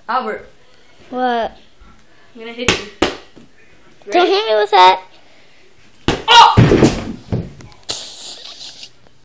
Albert. What? I'm gonna hit you. Don't hit me with that.